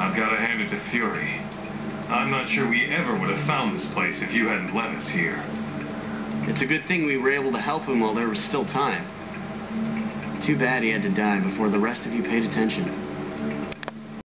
I've got to hand it to Fury. I'm not sure we ever would have found this place if you hadn't led us here. It's a good thing we were able to help him while there was still time. Too bad he had to die before the rest of you paid attention.